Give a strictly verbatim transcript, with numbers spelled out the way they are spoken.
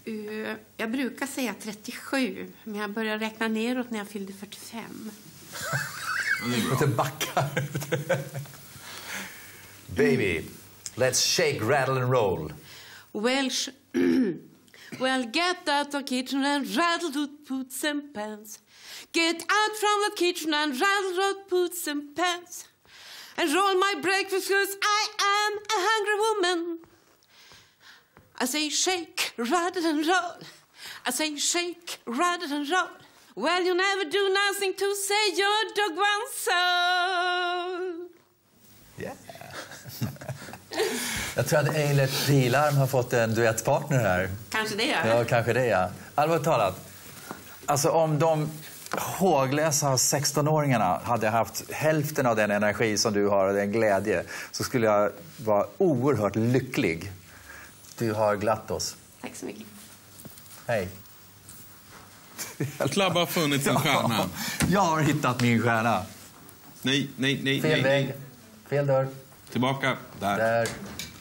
Uh, jag brukar säga trettiosju, men jag började räkna neråt när jag fyllde fyrtiofem. Inte backar. Baby, let's shake, rattle and roll. Well, sh well, get out of the kitchen and rattle those pots and pans. Get out from the kitchen and rattle those pots and pans. And roll my breakfast, cause I am a hungry woman. I say shake, rattle and roll. I say shake, rattle and roll. Well, you never do nothing to say your dog wants so. Yeah. Jag tror att Eilert Pilarm har fått en duettpartner här. Kanske det, ja. Ja, kanske det, ja. Allvarligt talat. Alltså, om de håglösa sextonåringarna hade haft hälften av den energi som du har och den glädje, så skulle jag vara oerhört lycklig. Du har glatt oss. Tack så mycket. Hej. Club har funnit sin stjärna. Jag har hittat min stjärna. Nej, nej, nej. Fel nej, väg. nej. Fel dörr. Tillbaka. Där. Där.